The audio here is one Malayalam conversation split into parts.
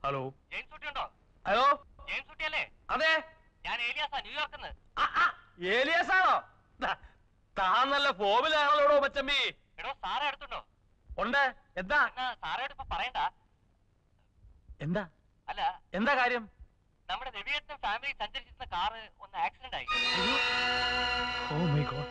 ഹലോ ജെയിംസ് കുട്ടി ഉണ്ടോ? ഹലോ ജെയിംസ് കുട്ടി അല്ലേ? അതെ, ഞാൻ ഏലിയാസാ, ന്യൂയോർക്കിൽ നിന്ന്. ഏലിയാസാണോ? താൻ നല്ല ഫോമിലാണല്ലോ മച്ചമ്പി. എടോ സാറേ അടുത്തുണ്ടോ? ഉണ്ട്. എന്താ? സാറേട് ഇപ്പൊ പറയണ്ട. എന്താ അല്ല, എന്താ കാര്യം? നമ്മുടെ രവിയേട്ടനും ഫാമിലി സഞ്ചരിച്ചിരുന്ന കാറ് ഒന്ന് ആക്സിഡന്റ് ആയി. Oh my god.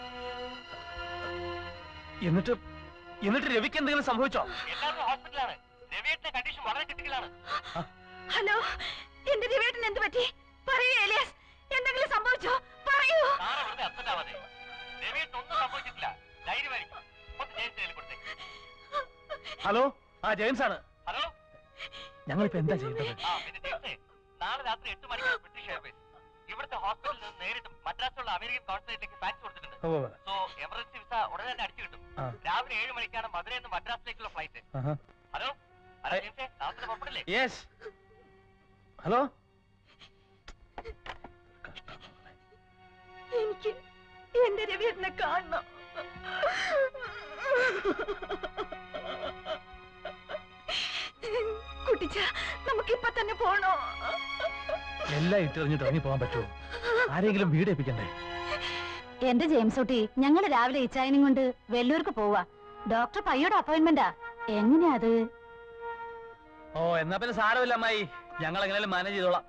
എന്നിട്ട് രവിക്ക് എന്തെങ്കിലും സംഭവിച്ചോ? എല്ലാവരും ഹോസ്പിറ്റലാണ്. രവിയേട്ടന്റെ കണ്ടീഷൻ വളരെ ക്രിട്ടിക്കലാണ്. ഹലോ, എന്റെ രവിയേട്ടൻ എന്ത് പറ്റി? പറയൂ ഏലിയാസ്, എന്തെങ്കിലും സംഭവിച്ചോ? പറയൂ. സാറ് വെറുതെ അപ്സെറ്റ് ആവാതെ. രവിയേട്ടൻ ഒന്നും സംഭവിച്ചിട്ടില്ല, ധൈര്യമായിരിക്കും. ഒന്ന് ജെയിംസ് കയ്യിൽ കൊടുത്തേ. ഹലോ, ജെയിംസ് ആണ്. ഹലോ, ഞങ്ങളിപ്പോ എന്താ ചെയ്യുന്നത്? പിന്നെ ജെയിംസേ, നാളെ രാത്രി 8 മണിക്കാണ് ബ്രിട്ടീഷ് എയർവേസ് ഇവിടുത്തെ ഹോസ്പിറ്റലിൽ നിന്ന് നേരിട്ട് മദ്രാസിലുള്ള അമേരിക്കൻ കോൺസുലേറ്റിലേക്ക് ഫാക്സ് കൊടുത്തിട്ടുണ്ട്. സോ എമർജൻസി വിസ ഉടനെ തന്നെ അടിച്ചു കിട്ടും. രാവിലെ 7 മണിക്കാണ് മധുരയിൽ നിന്ന് മദ്രാസിലേക്കുള്ള ഫ്ലൈറ്റ്. ഹലോ ഹലോ ജെയിംസേ, നാളെ പുറപ്പെടില്ലേ? യെസ്. ഹലോ. എനിക്ക് എന്റെ രവിയേട്ടനെ കാണണം. കുട്ടിച്ച, നമുക്കിപ്പൊ തന്നെ പോണോ? എല്ലാം ഇട്ടെറിഞ്ഞിട്ട് ഇറങ്ങി പോകാൻ പറ്റുമോ? ആരെങ്കിലും വീട് ഏൽപ്പിക്കണ്ടേ? എന്റെ ജെയിംസ് കുട്ടി, ഞങ്ങള് രാവിലെ ഇച്ചായനും കൊണ്ട് വെല്ലൂർക്ക് പോവാ. ഡോക്ടർ പയ്യോടെ അപ്പോയിന്റ്മെന്റാ. എങ്ങനെയാ അത്? ഓ, എന്നാ പിന്നെ സാരമില്ല അമ്മായി, ഞങ്ങൾ എങ്ങനെയാലും മാനേജ് ചെയ്തോളാം.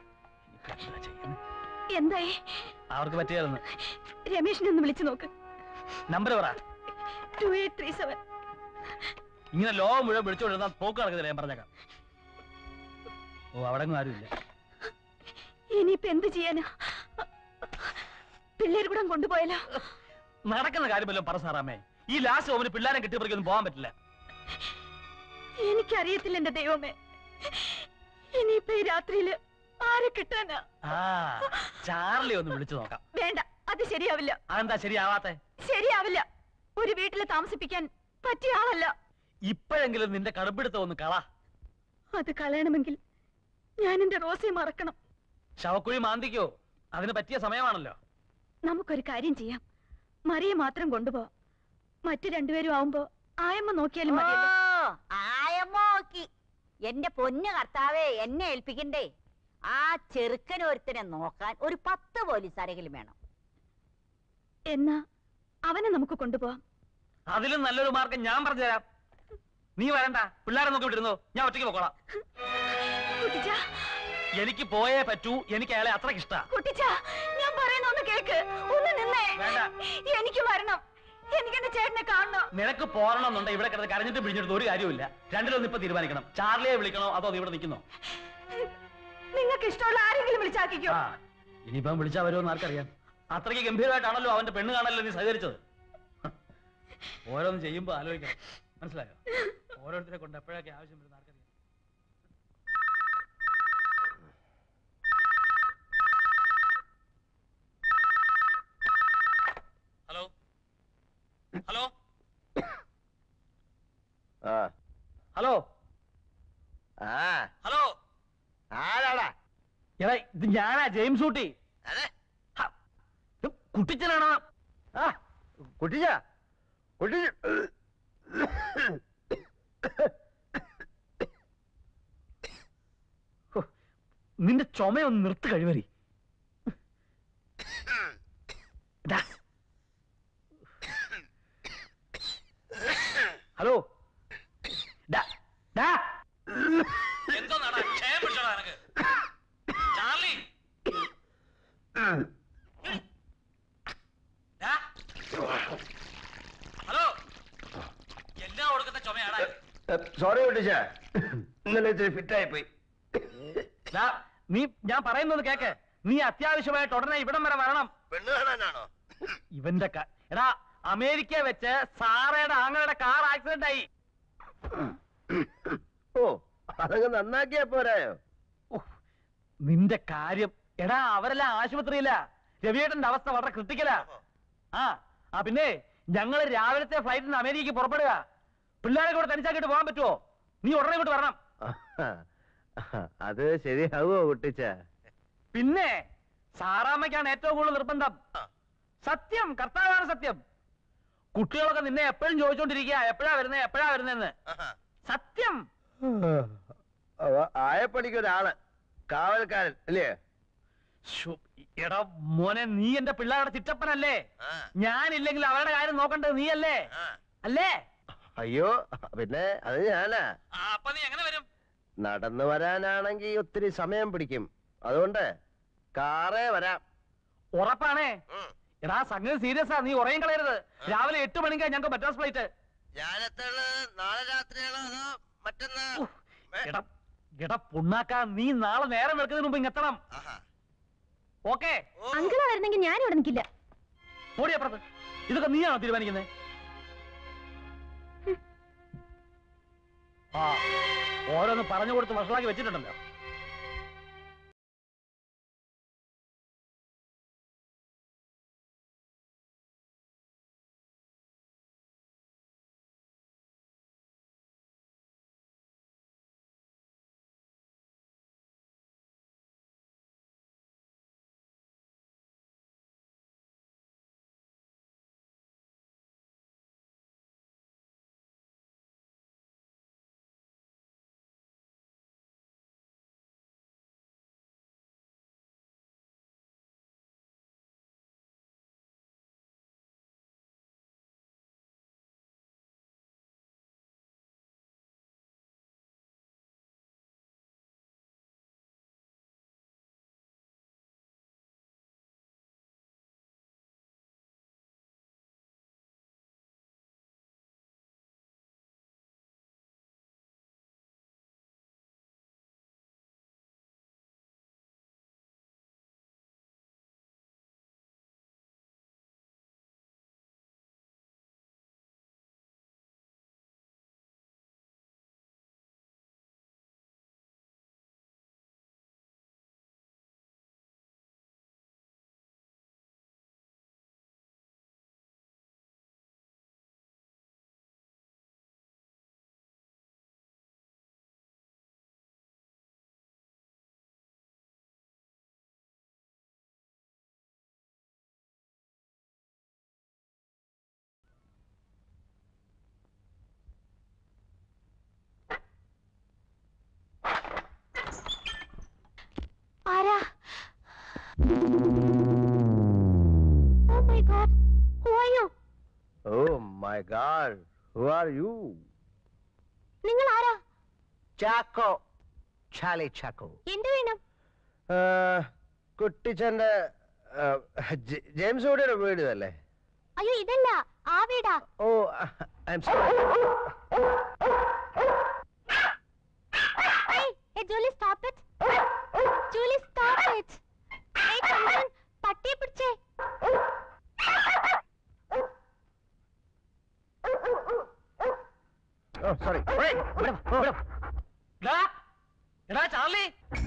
എന്തായി? അവർക്ക് പറ്റിയായിരുന്നു. രമേശിനെ ഒന്ന് വിളിച്ചു നോക്ക്. നമ്പർ പറ. 2837. ഇങ്ങനെ ലോകം മുഴുവൻ വിളിച്ചോണ്ടിരുന്ന പോക്ക് നടക്കുന്നില്ല, ഞാൻ പറഞ്ഞേക്കാം. ഓ, അവിടെ ആരുമില്ല. ഇനിയിപ്പോ എന്ത് ചെയ്യാനാ? പിള്ളേർ കൂടെ കൊണ്ടുപോയാലോ? നടക്കുന്ന കാര്യമല്ലോ പറ സാറാമ്മേ. ഈ ലാസ്റ്റ് ഹോമിന് പിള്ളേരെ കിട്ടിയപ്പോഴേക്കൊന്നും പോകാൻ പറ്റില്ല. എനിക്കറിയത്തില്ല എന്റെ ദൈവമേ, ഇനിയിപ്പോ ഈ രാത്രിയില് ആരെ കിട്ടാനാ? ചാർലി ഒന്ന് വിളിച്ചു നോക്കാം. വേണ്ട, അത് ശരിയാവില്ല. അതെന്താ ശരിയാവാത്തെ? ശരിയാവില്ല. ഒരു വീട്ടില് താമസിപ്പിക്കാൻ പറ്റിയ ആളല്ല. ഇപ്പോഴെങ്കിലും നിന്റെ കടുപ്പിടുത്തം ഒന്ന് കള. അത് കളയണമെങ്കിൽ ഞാൻ എന്റെ റോസയെ മറക്കണം. ശവക്കുഴി മാന്തിക്കോ? അതിന് പറ്റിയ സമയമാണല്ലോ. നമുക്കൊരു കാര്യം ചെയ്യാം, മറിയെ മാത്രം കൊണ്ടുപോവാം. മറ്റു രണ്ടുപേരും ആവുമ്പോ ആയമ്മ നോക്കിയാലും മതിയല്ലോ. ആയമ്മ നോക്കി. എന്റെ പൊന്നു കർത്താവേ, എന്നെ ഏൽപ്പിക്കണ്ടേ? ആ ചെറുക്കനൊരുത്തനെ നോക്കാൻ ഒരു 10 പോലീസുകാരെങ്കിലും വേണം. എന്നാ അവനെ നമുക്ക് കൊണ്ടുപോവാം. അതിലും നല്ലൊരു മാർഗം ഞാൻ പറഞ്ഞുതരാം. നീ വരണ്ട, പിള്ളേരെ നോക്കി വിട്ടിരുന്നോ, ഞാൻ ഒറ്റയ്ക്ക് പോക്കോളാം. എനിക്ക് പോയേ പറ്റൂ. എനിക്ക് അയാളെ അത്രയ്ക്ക് ഇഷ്ടാ. ഞാൻ പറയുന്ന ഒന്ന് കേക്ക്. ഒന്ന് നിന്നേ. വേണ്ട, എനിക്ക് വരണം. എനിക്ക് എന്റെ ചേട്ടനെ കാണണം. നിനക്ക് പോരണമെന്നുണ്ട് ഇവിടെ കിടന്ന് കരഞ്ഞിട്ട് പിടിഞ്ഞിട്ട് ഒരു കാര്യമില്ല. രണ്ടിലൊന്നും ഇപ്പൊ തീരുമാനിക്കണം. ചാർലിയെ വിളിക്കണോ അതോ ഇവിടെ നിൽക്കുന്നോ? നിങ്ങൾക്ക് ഇഷ്ടമുള്ള ആരെങ്കിലും വിളിച്ചാക്കിക്കോ. ഇനിയിപ്പം വിളിച്ചാ വരുമെന്ന് ആർക്കറിയാം. അത്രയ്ക്ക് ഗംഭീരമായിട്ടാണല്ലോ അവന്റെ പെണ്ണ് കാണല്ലോ നീ സഹകരിച്ചത്. ഓരോന്ന് ചെയ്യുമ്പോ ആലോചിക്കണം, മനസ്സിലായോ? ഓരോരുത്തരെ കൊണ്ട് എപ്പോഴൊക്കെ ആവശ്യം വരുന്ന ആർക്കറിയാം. ഹലോ ഹലോ ഹലോ ഹലോ, ആരാടാ? എടാ, ഇത് ഞാനാ, ജെയിംസ് കുട്ടി. കുട്ടിച്ചനാണോ? കുട്ടിച്ച നിന്റെ ചുമയൊന്ന് നിർത്ത് കഴിവരി. ഹലോ, എന്തോന്നാടാ ക്ഷയം പിടിച്ചോടാ നിനക്ക്? ചാർലി, ഹലോ, എല്ലാം കൊടുക്കുന്ന ചുമയാടാ. സോറി കുട്ടിച്ച, ഇന്നലെ ഇത്തിരി ഫിറ്റായി പോയി. നീ ഞാൻ പറയുന്നത് കേക്ക്. നീ അത്യാവശ്യമായിട്ട് ഉടനെ ഇവിടം വരെ വരണം. പെണ്ണ് കാണാനാണോ? ഇവന്റെ എടാ, അമേരിക്ക വെച്ച് സാറയുടെ ആങ്ങളുടെ കാർ ആക്സിഡന്റ് ആയി. ഓ, അതങ്ങ് നന്നാക്കിയാ പോരായോ? നിന്റെ കാര്യം എടാ, അവരെല്ലാം ആശുപത്രിയില്ല. രവിയേട്ടന്റെ അവസ്ഥ വളരെ ക്രിട്ടിക്കലാ. പിന്നെ ഞങ്ങൾ രാവിലത്തെ ഫ്ലൈറ്റിന് അമേരിക്കക്ക് പുറപ്പെടുക. പിള്ളേരെ കൂടെ തനിച്ചാക്കിട്ട് പോകാൻ പറ്റുമോ? നീ ഉടനെ ഇങ്ങോട്ട് വരണം. അത് ശരിയാവോ കുട്ടിച്ച? പിന്നെ സാറാമ്മയ്ക്കാണ് ഏറ്റവും കൂടുതൽ നിർബന്ധം. സത്യം, കർത്താവാണ് സത്യം. കുട്ടികളൊക്കെ നിന്നെ എപ്പോഴും ചോദിച്ചോണ്ടിരിക്കുക, എപ്പോഴാ വരുന്നേ എപ്പോഴാ വരുന്നേന്ന്. സത്യം. ആയപ്പണിക്കൊരാള് കാവൽക്കാരൻ അല്ലേ? എടാ മോനെ, നീ എന്റെ പിള്ളേരുടെ ചിറ്റപ്പനല്ലേ? ഞാനില്ലെങ്കിൽ അവരുടെ കാര്യം നോക്കണ്ടത് നീയല്ലേ? അല്ലേ? അയ്യോ, പിന്നെ അത് ഞാനാ. അപ്പൊ നീ എങ്ങനെ വരും? നടന്നു വരാനാണെങ്കിൽ ഒത്തിരി സമയം പിടിക്കും. അതുകൊണ്ട് കാറേ വരാം. ഉറപ്പാണേ? എടാ സംഗതി സീരിയസാ, നീ ഉറയും കളയരുത്. രാവിലെ 8 മണിക്കാ ഞങ്ങൾക്ക് മദ്രാസ് ഫ്ലൈറ്റ്. നാളെ രാത്രിയാണോ അതോ മറ്റന്നാ? എടാ പുണ്ണാക്ക, നീ നാളെ നേരം വെളുക്കുന്നതിന് മുമ്പ് ഇങ്ങെത്തണം. ഓക്കെ? അങ്കിളാ വരുന്നെങ്കിൽ ഞാൻ ഇവിടെ നിൽക്കില്ല. ഓടിയപ്പുറത്ത്. ഇതൊക്കെ നീയാണോ തീരുമാനിക്കുന്നത്? ആ, ഓരോന്ന് പറഞ്ഞു കൊടുത്ത് വഷളാക്കി വെച്ചിട്ടുണ്ടല്ലോ. ആരാ? Oh my God. Who are you? Oh my God, who are you? നിങ്ങൾ ആരാ? ചാക്കോ, ചാലി ചാക്കോ. എന്ത് വേണം? കുട്ടിച്ചന്റെ ജെയിംസ് കൂടിയുടെ വീട് അല്ലേ? അയ്യോ ഇതല്ല, ആ വീടാ. Oh, I am sorry. Hey, Julie, stop it. Julie, stop it. Hey, Chandan, പട്ടിയെ പിടിച്ചേ. ഓ സോറി. എടാ ചാർലി,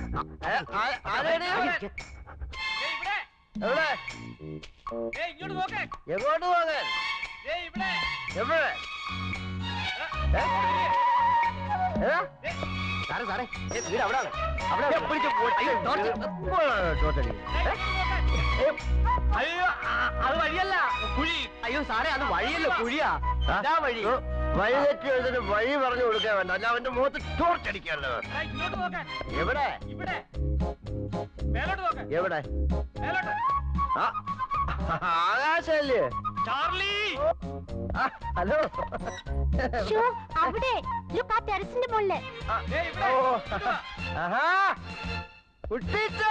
ഇങ്ങോട്ട് നോക്കേ. എങ്ങോട്ട് പോകാൻ? ഇവിടെ എവിടെ? സാറേ സാറേ, വീട് അവിടെ അയ്യോ, അത് വഴിയല്ല, കുഴി. അയ്യോ സാറേ, അത് വഴിയല്ല, കുഴിയാ. വഴി വഴി തെറ്റി എഴുതിട്ട് വഴി പറഞ്ഞു കൊടുക്കാൻ വേണ്ട, അല്ല അവന്റെ മുഖത്ത് ടോർച്ചടിക്കാല്ലോ. ഇങ്ങോട്ട് നോക്കാൻ. എവിടെ? ഇവിടെ മേലോട്ട് നോക്കാൻ. എവിടെ? മേലോട്ട്. ആകാശല്ലേ? Charlie, hello. അവിടെ ലുക്ക്, ആ ടെറസിന്റെ മുകളില്. ആഹാ, കുട്ടിച്ച.